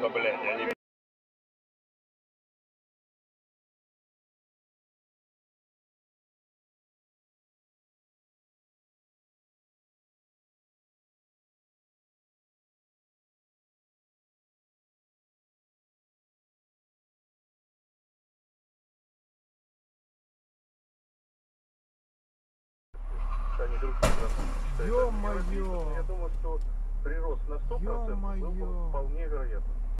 Ну, блядь, я не... Они друг друга. Ё-моё! Я думаю, что прирост на 100% был бы вполне вероятно.